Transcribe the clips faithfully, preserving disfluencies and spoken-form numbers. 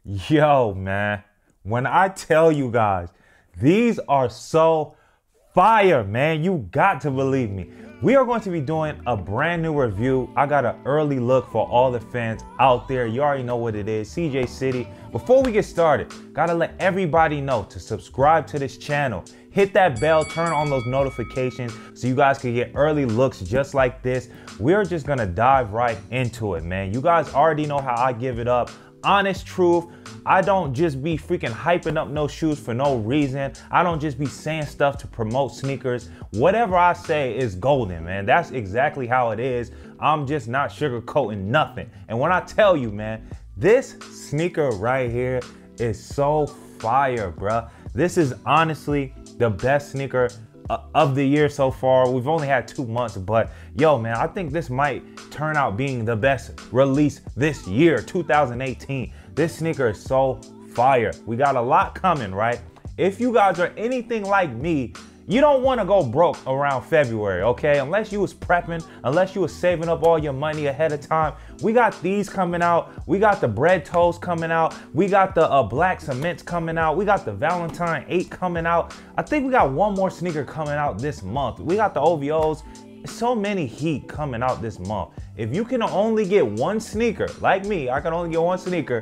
Yo, man, when I tell you guys, these are so fire, man. You got to believe me. We are going to be doing a brand new review. I got an early look for all the fans out there. You already know what it is, C J City. Before we get started, gotta let everybody know to subscribe to this channel. Hit that bell, turn on those notifications so you guys can get early looks just like this. We're just gonna dive right into it, man. You guys already know how I give it up. Honest truth, I don't just be freaking hyping up no shoes for no reason. I don't just be saying stuff to promote sneakers. Whatever I say is golden, man. That's exactly how it is. I'm just not sugarcoating nothing. And when I tell you, man, this sneaker right here is so fire, bruh. This is honestly the best sneaker uh, of the year so far. We've only had two months, but yo, man, I think this might turn out being the best release this year, two thousand eighteen. This sneaker is so fire. We got a lot coming, right? If you guys are anything like me, you don't want to go broke around February, okay? Unless you was prepping, unless you was saving up all your money ahead of time. We got these coming out. We got the bread toes coming out. We got the uh, black cements coming out. We got the Valentine eight coming out. I think we got one more sneaker coming out this month. We got the O V Os. So many heat coming out this month. If you can only get one sneaker, like me, I can only get one sneaker,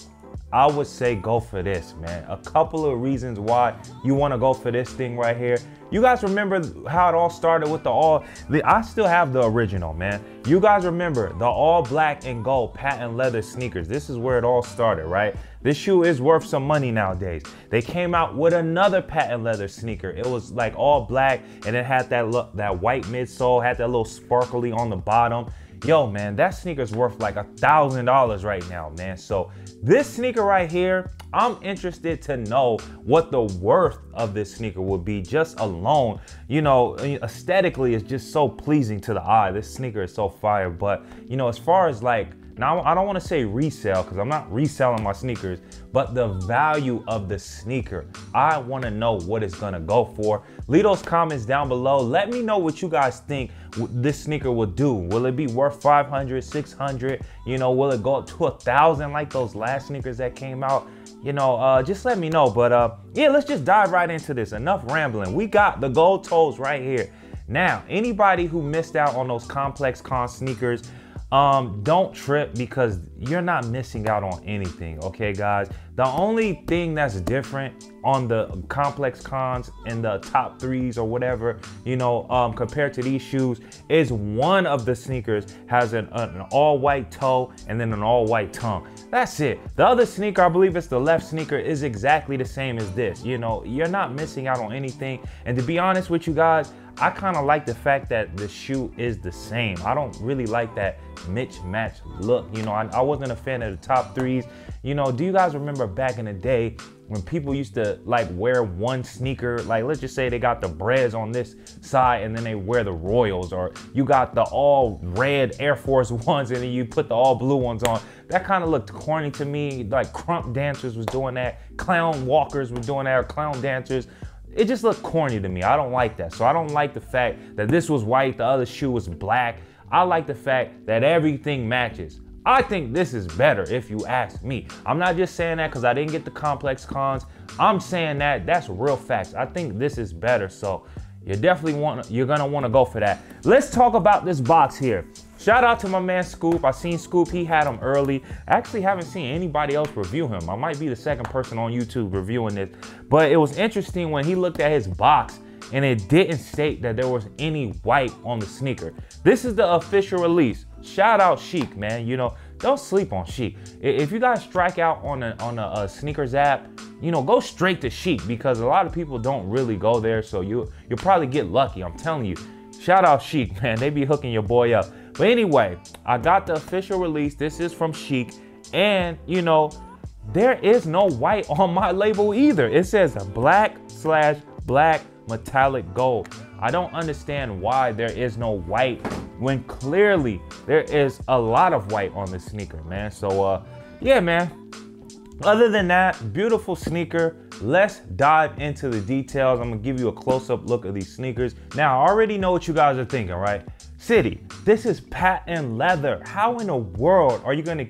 I would say go for this, man. A couple of reasons why you want to go for this thing right here. You guys remember how it all started with the all, the, I still have the original, man. You guys remember the all black and gold patent leather sneakers. This is where it all started, right? This shoe is worth some money nowadays. They came out with another patent leather sneaker. It was like all black and it had that look, that white midsole, had that little sparkly on the bottom. Yo, man, that sneaker's worth like a thousand dollars right now, man. So this sneaker right here, I'm interested to know what the worth of this sneaker would be just alone. You know, aesthetically, it's just so pleasing to the eye. This sneaker is so fire. But, you know, as far as like, now I don't want to say resale because I'm not reselling my sneakers, but the value of the sneaker, I want to know what it's going to go for. Leave those comments down below. Let me know what you guys think this sneaker will do. Will it be worth five hundred, six hundred? You know, will it go up to a thousand like those last sneakers that came out? You know, uh, just let me know. But uh, yeah, let's just dive right into this. Enough rambling. We got the gold toes right here. Now, anybody who missed out on those Complex Con sneakers, Um, don't trip because you're not missing out on anything, okay, guys? The only thing that's different on the Complex Cons and the top threes or whatever, you know, um, compared to these shoes is one of the sneakers has an, an all-white toe and then an all-white tongue. That's it. The other sneaker, I believe it's the left sneaker, is exactly the same as this. You know, you're not missing out on anything. And to be honest with you guys, I kind of like the fact that the shoe is the same. I don't really like that mismatch look. You know, I, I wasn't a fan of the top threes. You know, do you guys remember back in the day when people used to like wear one sneaker? Like, let's just say they got the Breads on this side and then they wear the Royals, or you got the all red Air Force Ones and then you put the all blue ones on. That kind of looked corny to me. Like Crump Dancers was doing that. Clown Walkers were doing that, or Clown Dancers. It just looked corny to me. I don't like that. So I don't like the fact that this was white, the other shoe was black. I like the fact that everything matches. I think this is better if you ask me. I'm not just saying that because I didn't get the Complex Cons. I'm saying that that's real facts. I think this is better. So you definitely want, you're gonna want to go for that. Let's talk about this box here. Shout out to my man Scoop. I seen Scoop, he had him early. I actually haven't seen anybody else review him. I might be the second person on YouTube reviewing this. But it was interesting when he looked at his box and it didn't state that there was any white on the sneaker. This is the official release. Shout out Sheik, man. You know, don't sleep on Sheik. If you guys strike out on a, on a, a sneakers app, you know, go straight to Sheik because a lot of people don't really go there. So you, you'll probably get lucky, I'm telling you. Shout out Sheik, man. They be hooking your boy up. But anyway, I got the official release. This is from Sheik. And, you know, there is no white on my label either. It says black slash black metallic gold. I don't understand why there is no white when clearly there is a lot of white on the sneaker, man. So, uh, yeah, man. Other than that, beautiful sneaker. Let's dive into the details. I'm gonna give you a close-up look of these sneakers. Now, I already know what you guys are thinking, right? City, this is patent leather. How in the world are you gonna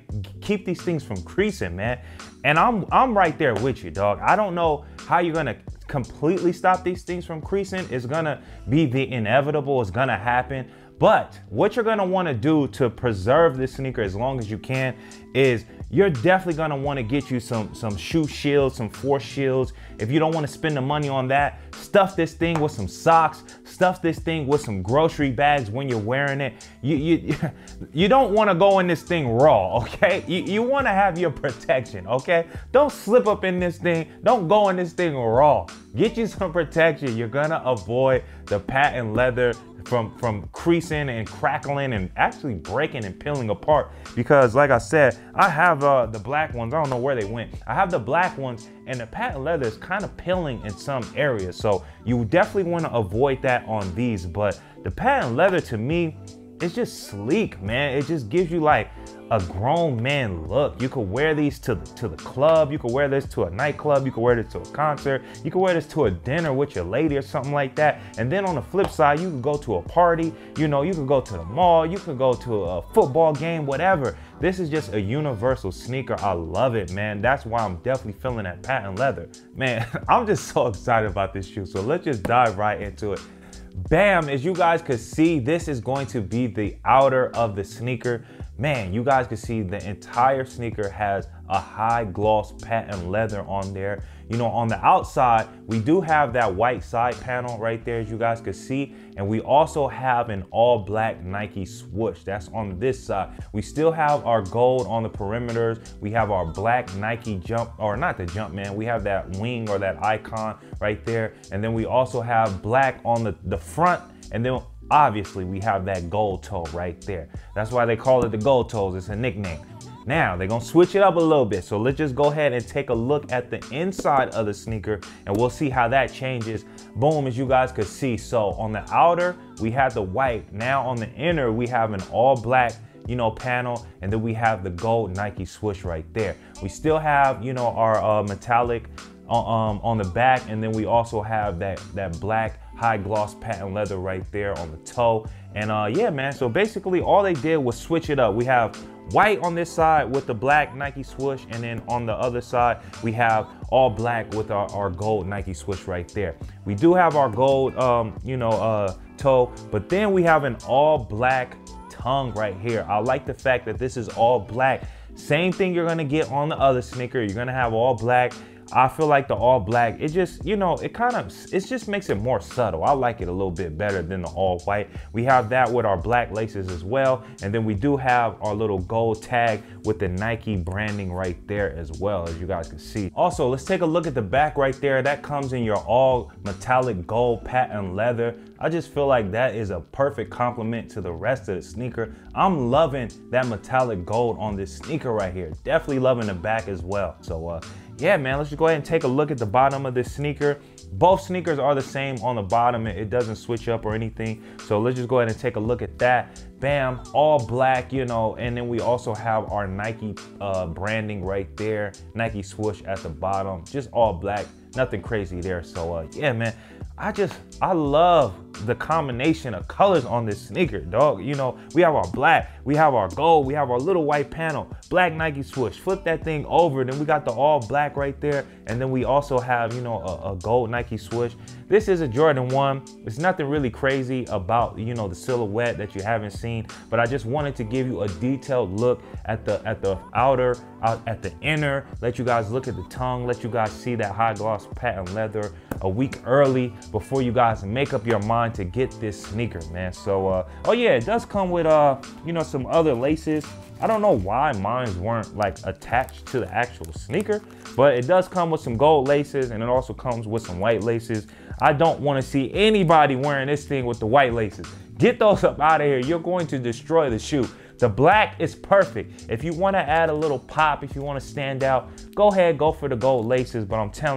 keep these things from creasing, man. And I'm I'm right there with you, dog. I don't know how you're gonna completely stop these things from creasing. It's gonna be the inevitable. It's gonna happen. But what you're gonna wanna do to preserve this sneaker as long as you can is you're definitely gonna wanna get you some, some shoe shields, some force shields. If you don't wanna spend the money on that, stuff this thing with some socks, stuff this thing with some grocery bags when you're wearing it. You, you, you don't wanna go in this thing raw, okay? You, you wanna have your protection, okay? Don't slip up in this thing. Don't go in this thing raw. Get you some protection. You're gonna avoid the patent leather from from creasing and crackling and actually breaking and peeling apart, because like I said, I have uh the black ones. I don't know where they went. I have the black ones, and the patent leather is kind of peeling in some areas, so you definitely want to avoid that on these. But the patent leather, to me, it's just sleek, man. It just gives you like a grown man look. You could wear these to, to the club. You could wear this to a nightclub. You could wear this to a concert. You could wear this to a dinner with your lady or something like that. And then on the flip side, you could go to a party. You know, you could go to the mall. You could go to a football game, whatever. This is just a universal sneaker. I love it, man. That's why I'm definitely feeling that patent leather. Man, I'm just so excited about this shoe. So let's just dive right into it. Bam, as you guys could see, this is going to be the outer of the sneaker. Man, you guys can see the entire sneaker has a high gloss patent leather on there. You know, on the outside, we do have that white side panel right there, as you guys can see. And we also have an all black Nike swoosh. That's on this side. We still have our gold on the perimeters. We have our black Nike jump, or not the jump, man. We have that wing or that icon right there. And then we also have black on the, the front. And then obviously we have that gold toe right there. That's why they call it the gold toes. It's a nickname. Now they're gonna switch it up a little bit. So let's just go ahead and take a look at the inside of the sneaker, and we'll see how that changes. Boom, as you guys could see. So on the outer, we have the white. Now on the inner, we have an all black, you know, panel, and then we have the gold Nike swoosh right there. We still have, you know, our uh, metallic um, on the back, and then we also have that, that black high gloss patent leather right there on the toe. And uh, yeah, man, so basically all they did was switch it up. We have white on this side with the black Nike swoosh, and then on the other side, we have all black with our, our gold Nike swoosh right there. We do have our gold, um, you know, uh, toe, but then we have an all black tongue right here. I like the fact that this is all black. Same thing you're gonna get on the other sneaker. You're gonna have all black. I feel like the all black, it just, you know, it kind of, it just makes it more subtle. I like it a little bit better than the all white. We have that with our black laces as well. And then we do have our little gold tag with the Nike branding right there as well, as you guys can see. Also, let's take a look at the back right there. That comes in your all metallic gold patent leather. I just feel like that is a perfect complement to the rest of the sneaker. I'm loving that metallic gold on this sneaker right here. Definitely loving the back as well. So uh, yeah, man, let's just go ahead and take a look at the bottom of this sneaker. Both sneakers are the same on the bottom. It doesn't switch up or anything. So let's just go ahead and take a look at that. Bam, all black, you know, and then we also have our Nike uh, branding right there. Nike swoosh at the bottom, just all black, nothing crazy there. So uh, yeah, man, I just, I love the combination of colors on this sneaker, dog. You know, we have our black, we have our gold, we have our little white panel, black Nike swoosh. Flip that thing over, then we got the all black right there. And then we also have, you know, a, a gold Nike swoosh. This is a Jordan one. It's nothing really crazy about, you know, the silhouette that you haven't seen, but I just wanted to give you a detailed look at the at the outer, out at the inner, let you guys look at the tongue, let you guys see that high gloss patent leather a week early before you guys make up your mind to get this sneaker, man. So uh oh yeah, it does come with uh you know, some other laces. I don't know why mine weren't like attached to the actual sneaker, but it does come with some gold laces, and it also comes with some white laces. I don't want to see anybody wearing this thing with the white laces. Get those up out of here. You're going to destroy the shoe. The black is perfect. If you want to add a little pop, if you want to stand out, go ahead, go for the gold laces. But I'm telling you,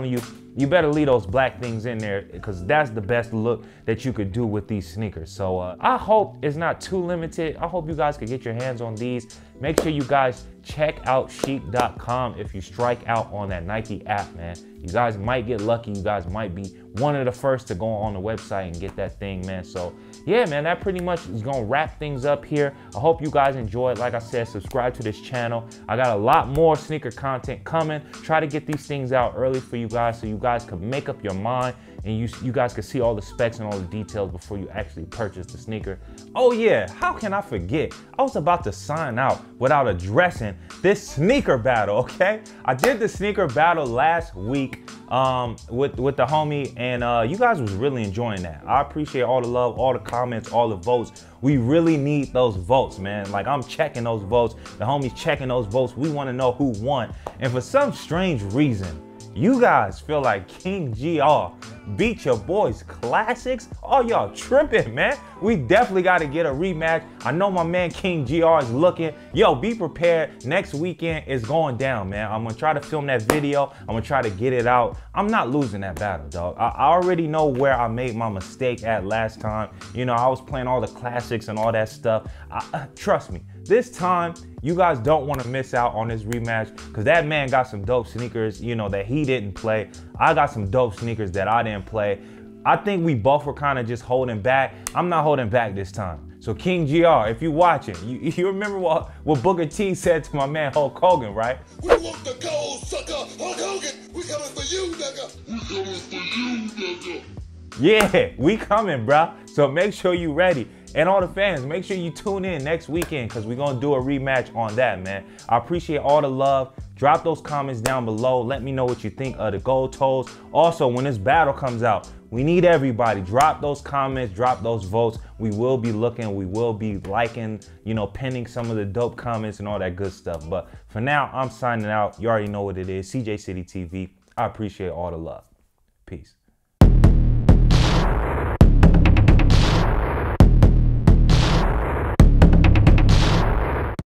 you better leave those black things in there because that's the best look that you could do with these sneakers. So uh, I hope it's not too limited. I hope you guys could get your hands on these. Make sure you guys check out sheep dot com if you strike out on that Nike app, man. You guys might get lucky. You guys might be one of the first to go on the website and get that thing, man. So yeah, man, that pretty much is gonna wrap things up here. I hope you guys enjoyed. Like I said, subscribe to this channel. I got a lot more sneaker content coming. Try to get these things out early for you guys so you guys can make up your mind and you, you guys can see all the specs and all the details before you actually purchase the sneaker. Oh yeah, how can I forget? I was about to sign out without addressing this sneaker battle, okay? I did the sneaker battle last week um, with, with the homie, and uh, you guys was really enjoying that. I appreciate all the love, all the comments, all the votes. We really need those votes, man. Like, I'm checking those votes. The homie's checking those votes. We wanna know who won. And for some strange reason, you guys feel like King G R beat your boys Classics? Oh, y'all tripping, man. We definitely got to get a rematch. I know my man King G R is looking. Yo, be prepared. Next weekend is going down, man. I'm going to try to film that video. I'm going to try to get it out. I'm not losing that battle, dog. I, I already know where I made my mistake at last time. You know, I was playing all the classics and all that stuff. I, uh, trust me, this time, you guys don't want to miss out on this rematch because that man got some dope sneakers, you know, that he didn't play. I got some dope sneakers that I didn't play. I think we both were kind of just holding back. I'm not holding back this time. So King G R, if you're watching, you, you remember what, what Booker T said to my man Hulk Hogan, right? We want the gold, sucker. Hulk Hogan, we coming for you, nigga. We coming for you, nigga. Yeah, we coming, bro. So make sure you ready. And all the fans, make sure you tune in next weekend because we're going to do a rematch on that, man. I appreciate all the love. Drop those comments down below. Let me know what you think of the gold toes. Also, when this battle comes out, we need everybody. Drop those comments, drop those votes. We will be looking, we will be liking, you know, pinning some of the dope comments and all that good stuff. But for now, I'm signing out. You already know what it is. C J City T V. I appreciate all the love. Peace.